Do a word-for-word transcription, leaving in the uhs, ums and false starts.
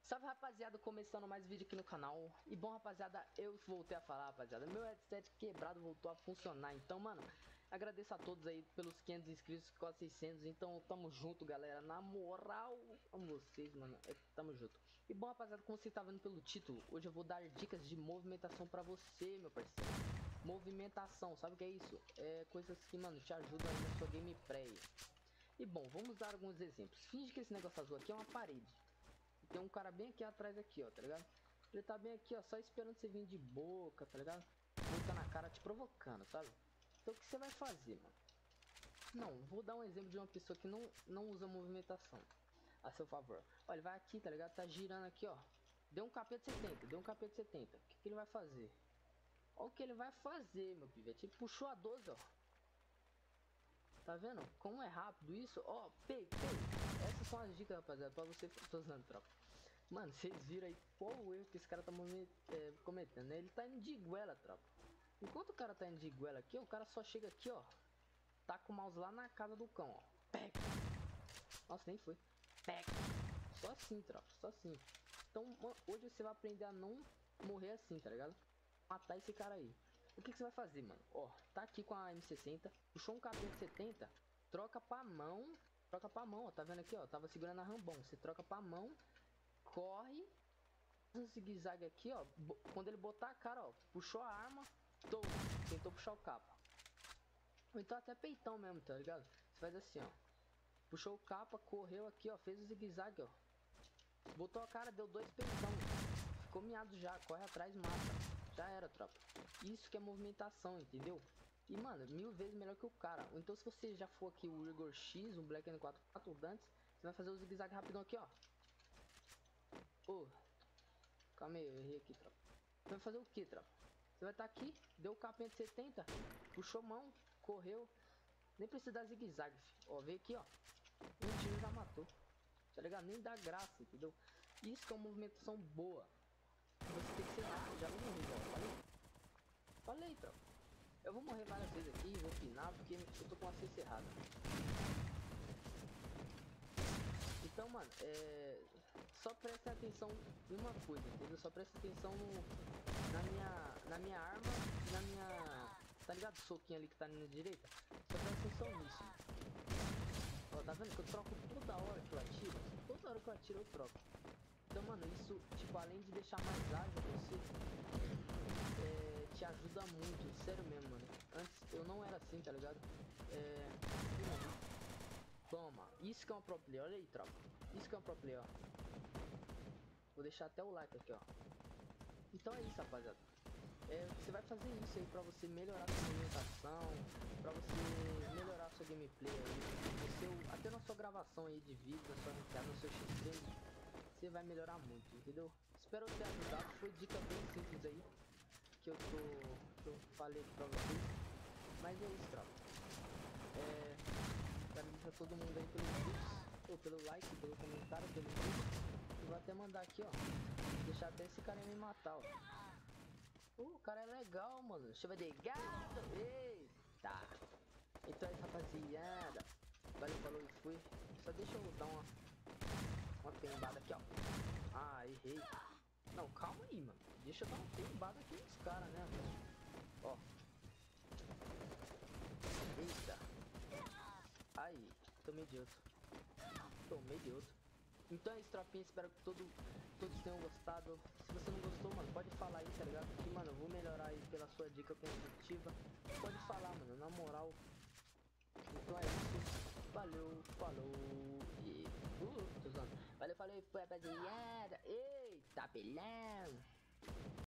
Salve rapaziada, começando mais vídeo aqui no canal. E bom rapaziada, eu voltei a falar rapaziada, meu headset quebrado voltou a funcionar. Então mano, agradeço a todos aí pelos quinhentos inscritos, quase seiscentos. Então tamo junto galera, na moral, amo vocês mano, é, tamo junto. E bom rapaziada, como você tá vendo pelo título, hoje eu vou dar dicas de movimentação pra você meu parceiro. Movimentação, sabe o que é isso? É coisas que mano, te ajudam aí na sua gameplay. E bom, vamos dar alguns exemplos. Finge que esse negócio azul aqui é uma parede. E tem um cara bem aqui atrás aqui, ó, tá ligado? Ele tá bem aqui, ó, só esperando você vir de boca, tá ligado? Boca na cara te provocando, sabe? Então o que você vai fazer, mano? Não, vou dar um exemplo de uma pessoa que não, não usa movimentação a seu favor. Olha, ele vai aqui, tá ligado? Tá girando aqui, ó. Deu um capeta setenta, deu um capeta setenta. O que, que ele vai fazer? Olha o que ele vai fazer, meu pivete. Ele puxou a doze, ó. Tá vendo? Como é rápido isso? Ó, pei, pei. Essas são as dicas, rapaziada, pra você que tá usando tropa. Mano, vocês viram aí qual o erro que esse cara tá é, cometendo, né? Ele tá indo de goela, tropa. Enquanto o cara tá indo de goela aqui, o cara só chega aqui, ó. Tá com o mouse lá na casa do cão, ó. Pec. Nossa, nem foi. Pec. Só assim, tropa, só assim. Então, hoje você vai aprender a não morrer assim, tá ligado? Matar esse cara aí. O que, que você vai fazer, mano? Ó, tá aqui com a M sessenta, puxou um K P setenta, troca pra mão, troca pra mão, ó, tá vendo aqui, ó, tava segurando a rambão, você troca pra mão, corre, um zigue-zague aqui, ó, quando ele botar a cara, ó, puxou a arma, tô, tentou puxar o capa. Ou então até peitão mesmo, tá ligado? Você faz assim, ó, puxou o capa, correu aqui, ó, fez o zigue-zague, ó, botou a cara, deu dois peitão, ficou miado já, corre atrás, mata. Já era, tropa. Isso que é movimentação, entendeu? E, mano, mil vezes melhor que o cara. Ou então, se você já for aqui o Igor X, um Black N quatro quatro, o Dantes, você vai fazer o zigue-zague rapidão aqui, ó. Ô, oh, calma aí, eu errei aqui, tropa. Você vai fazer o que, tropa? Você vai estar tá aqui, deu o K P setenta, puxou mão, correu. Nem precisa dar zigue-zague, ó. Veio aqui, ó. Um tiro já matou. Tá ligado? Nem dá graça, entendeu? Isso que é uma movimentação boa. Você tem que ser rápido, já vou morrer, já. Falei? Falei, tropa. Eu vou morrer várias vezes aqui, vou pinar, porque eu tô com a assist errada. Então, mano, é... só presta atenção em uma coisa, entendeu? Só presta atenção no... na minha na minha arma e na minha... Tá ligado? O soquinho ali que tá na direita? Só presta atenção nisso. Ó, tá vendo que eu troco toda hora que eu atiro? Toda hora que eu atiro eu troco. Então, mano, isso, tipo, além de deixar mais ágil você, é, te ajuda muito, sério mesmo, mano. Antes eu não era assim, tá ligado? É... Toma, isso que é um pro player, olha aí, tropa. Isso que é um pro player, ó. Vou deixar até o like aqui, ó. Então é isso, rapaziada. É, você vai fazer isso aí pra você melhorar sua movimentação, pra você melhorar sua gameplay aí, no seu, até na sua gravação aí de vídeo, na sua ranqueada, no seu X P. Você vai melhorar muito, entendeu? Espero ter ajudado, foi dica bem simples aí que eu tô que eu falei aqui pra vocês. Mas é isso, tropa. É, agradeço a todo mundo aí pelos vídeos, ou pelo like, pelo comentário, pelo vídeo. E vou até mandar aqui, ó. Deixar até esse cara me matar, ó. Uh, o cara é legal, mano. Chama de gato. Eita. Então é isso, rapaziada. Valeu, falou e fui. Só deixa eu dar uma Uma tembada aqui, ó. Ah, errei. Não, calma aí, mano. Deixa eu dar uma tembada aqui nos caras, né, velho? Ó. Eita. Aí, tomei de outro. Tomei de outro. Então é isso, tropinha. Espero que todo, todos tenham gostado. Se você não gostou, mano, pode falar aí, tá ligado? Que, mano, eu vou melhorar aí pela sua dica construtiva. Pode falar, mano, na moral. Então é isso. Valeu, falou e... Uh, tô zoando. Valeu, falou e foi, rapaziada. Eita, pelão.